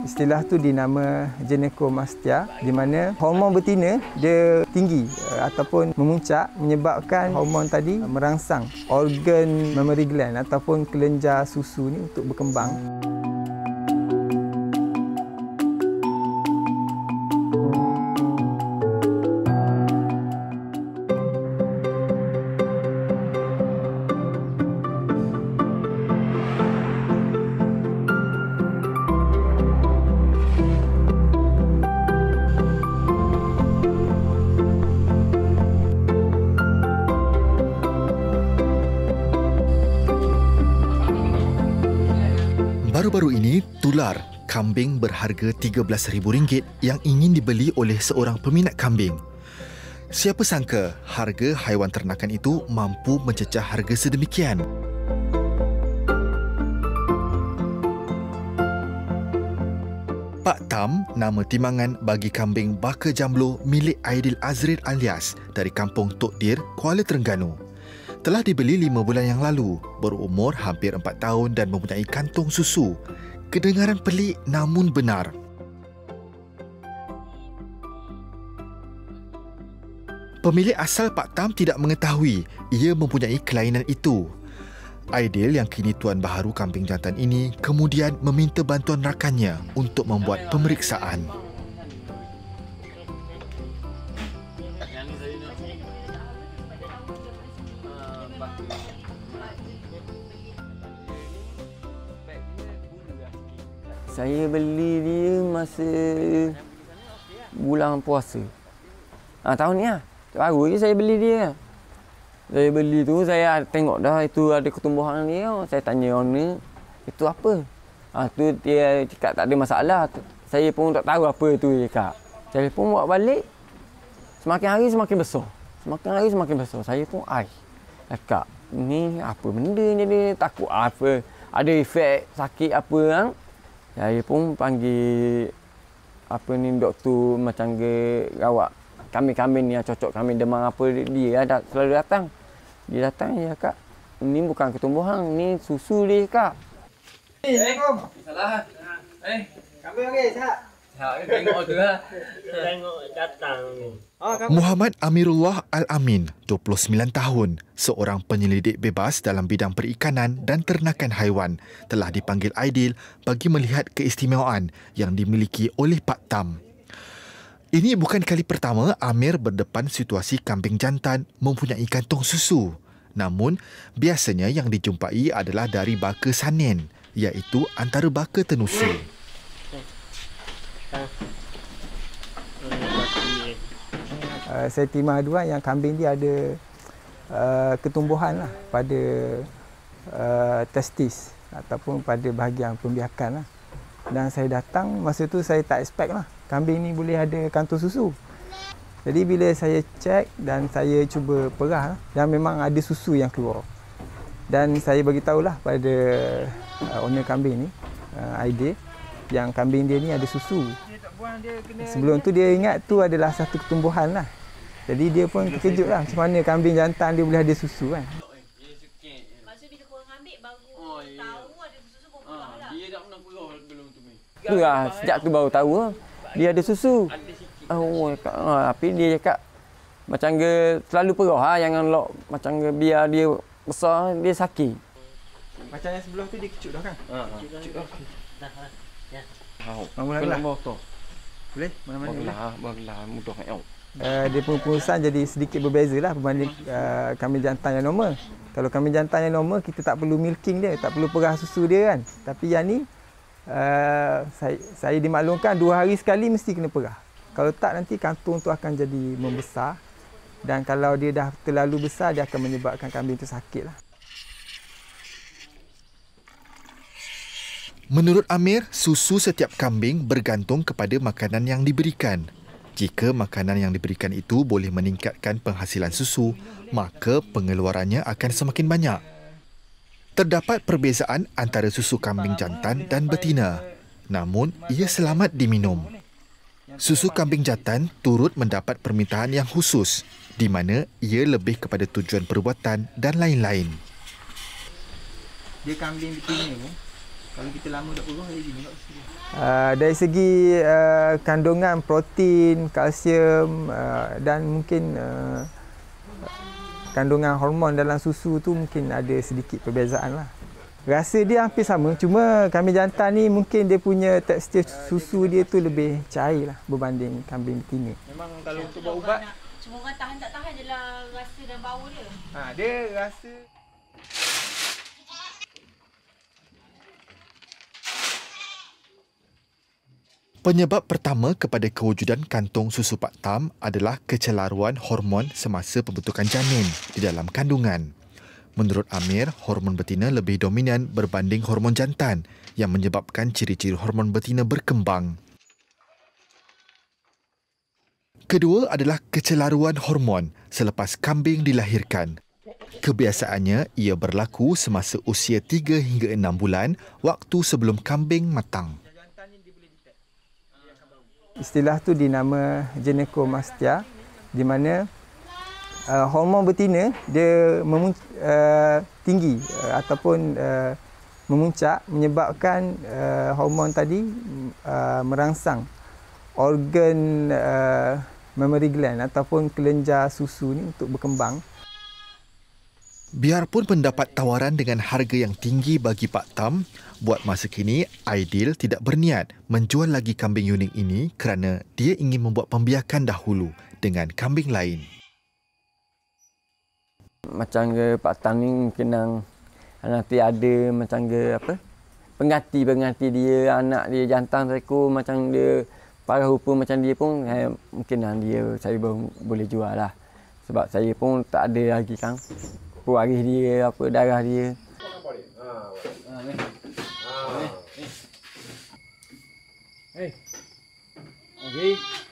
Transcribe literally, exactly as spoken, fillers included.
Istilah tu dinama ginecomastia, di mana hormon betina dia tinggi ataupun memuncak menyebabkan hormon tadi merangsang organ mammary gland ataupun kelenjar susu ni untuk berkembang. Baru-baru ini, tular, kambing berharga tiga belas ribu ringgit yang ingin dibeli oleh seorang peminat kambing. Siapa sangka harga haiwan ternakan itu mampu mencecah harga sedemikian. Pak Tam, nama timbangan bagi kambing baka jamblo milik Aidil Azril alias dari kampung Tok Dir, Kuala Terengganu. Telah dibeli lima bulan yang lalu, berumur hampir empat tahun dan mempunyai kantung susu. Kedengaran pelik namun benar. Pemilik asal Pak Tam tidak mengetahui ia mempunyai kelainan itu. Aidil yang kini tuan baharu kambing jantan ini kemudian meminta bantuan rakannya untuk membuat pemeriksaan. Saya beli dia masa bulan puasa. Ah, tahun ni lah. Baru je saya beli dia. Saya beli tu, saya tengok dah itu ada ketumbuhan dia. Saya tanya owner, itu apa? Ah, tu dia cakap tak ada masalah. Saya pun tak tahu apa tu dia cakap. Saya pun buat balik. Semakin hari semakin besar. Semakin hari semakin besar. Saya pun ai. Cakap, ni apa benda ni dia? Takut apa? Ada efek sakit apa kan? Saya pun panggil apa ni doktor macam ke rawat kambing-kambing ni yang cocok kambing demam apa dia ada selalu datang. Dia datang dia cakap, ni bukan ketumbuhan, ni susu dia cakap. Assalamualaikum. Salah. Eh, Kambing okey, sihat? sihat tengok tu lah. Tengok datang ni. Oh, kambing. Muhammad Amirullah Al-Amin, dua puluh sembilan tahun, seorang penyelidik bebas dalam bidang perikanan dan ternakan haiwan, telah dipanggil Aidil bagi melihat keistimewaan yang dimiliki oleh Pak Tam. Ini bukan kali pertama Amir berdepan situasi kambing jantan mempunyai kantung susu. Namun, biasanya yang dijumpai adalah dari baka sanen, iaitu antara baka tenusa. Uh, saya terima aduan yang kambing dia ada uh, ketumbuhan lah pada uh, testis ataupun pada bahagian pembiakan lah. Dan saya datang, masa tu saya tak expect lah kambing ni boleh ada kantung susu. Jadi bila saya cek dan saya cuba perah dan memang ada susu yang keluar. Dan saya beritahulah pada uh, owner kambing ni, uh, Aidil, yang kambing dia ni ada susu. Sebelum tu dia ingat tu adalah satu ketumbuhan lah. Jadi dia pun terkejut lah macam mana kambing jantan dia boleh ada susu kan. Maksud bila korang ambil baru oh, iya. tahu ada susu pun perah lah. Dia tak pernah perah belum tu ni. Tu lah, sejak tu baru tahu dia ada susu. Oh, tapi dia cakap macam ke selalu perah ha, jangan lock macam ke biar dia besar dia sakit. Macam yang sebelah tu dia kecut dah kan? Ha, kecut dah. Dah, ya. Ha, mana mau tu. Boleh? Mana-mana boleh? Baglah, baglah mudah ayau. Uh, dia pun pengurusan jadi sedikit berbeza lah berbanding uh, kambing jantan yang normal. Kalau kambing jantan yang normal, kita tak perlu milking dia, tak perlu perah susu dia kan. Tapi yang ni, uh, saya, saya dimaklumkan dua hari sekali mesti kena perah. Kalau tak, nanti kantung tu akan jadi membesar. Dan kalau dia dah terlalu besar, dia akan menyebabkan kambing tu sakit lah. Menurut Amir, susu setiap kambing bergantung kepada makanan yang diberikan. Jika makanan yang diberikan itu boleh meningkatkan penghasilan susu, maka pengeluarannya akan semakin banyak. Terdapat perbezaan antara susu kambing jantan dan betina, namun ia selamat diminum. Susu kambing jantan turut mendapat permintaan yang khusus, di mana ia lebih kepada tujuan perubatan dan lain-lain. Dia kambing betina ni, kalau kita lama dah perah, dia gini tak Uh, dari segi uh, kandungan protein, kalsium uh, dan mungkin uh, kandungan hormon dalam susu tu mungkin ada sedikit perbezaan lah. Rasa dia hampir sama, cuma kambing jantan ni mungkin dia punya tekstur susu dia tu lebih cair lah berbanding kambing betina. Memang kalau untuk buat ubat, Cuma orang tahan tak tahan je lah rasa dan bau dia. ha, dia rasa Penyebab pertama kepada kewujudan kantung susu Pak Tam adalah kecelaruan hormon semasa pembentukan janin di dalam kandungan. Menurut Amir, hormon betina lebih dominan berbanding hormon jantan yang menyebabkan ciri-ciri hormon betina berkembang. Kedua adalah kecelaruan hormon selepas kambing dilahirkan. Kebiasaannya, ia berlaku semasa usia tiga hingga enam bulan waktu sebelum kambing matang. Istilah tu dinama gynecomastia, di mana uh, hormon betina dia memun- uh, tinggi uh, ataupun uh, memuncak menyebabkan uh, hormon tadi uh, merangsang organ uh, mammary gland ataupun kelenjar susu ni untuk berkembang. Biarpun mendapat tawaran dengan harga yang tinggi bagi Pak Tam, buat masa kini, Aidil tidak berniat menjual lagi kambing unik ini kerana dia ingin membuat pembiakan dahulu dengan kambing lain. Macam ke Pak Tam ni mungkin nang nanti ada macam ke apa? Pengganti-pengganti dia, anak dia jantan seekor macam dia parah rupa macam dia pun eh, mungkin nang dia saya boleh jual lah. Sebab saya pun tak ada lagi kan. Pewaris dia, apa darah dia. Hey. Okay.